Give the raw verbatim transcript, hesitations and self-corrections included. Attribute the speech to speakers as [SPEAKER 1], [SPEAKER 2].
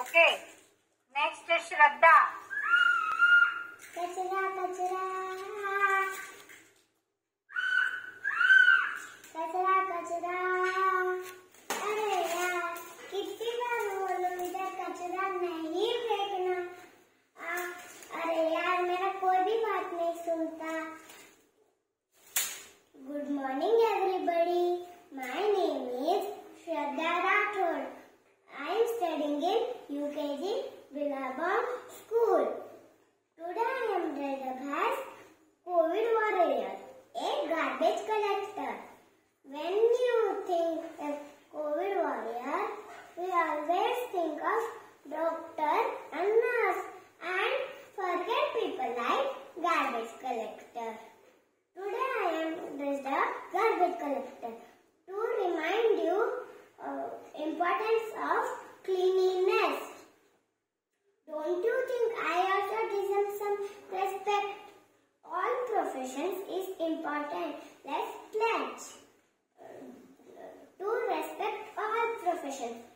[SPEAKER 1] Okay, next श्रद्धा।
[SPEAKER 2] कचरा कचरा कचरा कचरा, अरे यार कितनी बार बोलूं इधर कचरा नहीं फेंकना। आ, अरे यार मेरा कोई भी बात नहीं सुनता। Good morning everybody, my name is Shraddha Rathod. I am studying in U K G Billabong School. Today I am dressed up as COVID warrior, a garbage collector. When you think of COVID warrior, we always think of doctor and nurse and forget people like garbage collector. Today I am dressed up garbage collector to remind you uh, importance of cleanliness. Don't you think I also deserve some respect? All professions is important. Let's pledge uh, to respect all professions.